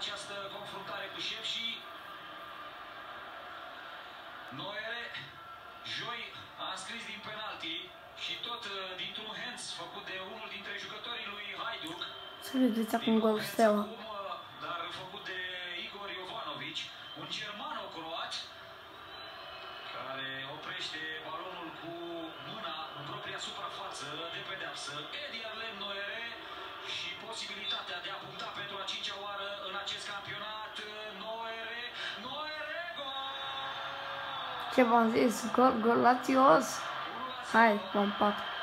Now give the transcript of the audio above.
această confruntare cu Șepși. Noere, joi, a înscris din penalti și tot dintr-un hands făcut de unul dintre jucătorii lui Hajduk. Să vedeți acum gol Steaua. Dar făcut de Igor Jovanovic, un germano-croat care oprește balonul cu mâna în propria suprafață de pedeapsă. Edi Arlen Noere și posibilitatea de a puncta pentru a 5-a oară în acest campionat. Noere, gol! Ce v-am zis? Gol, golațios! Hai, m-am pat.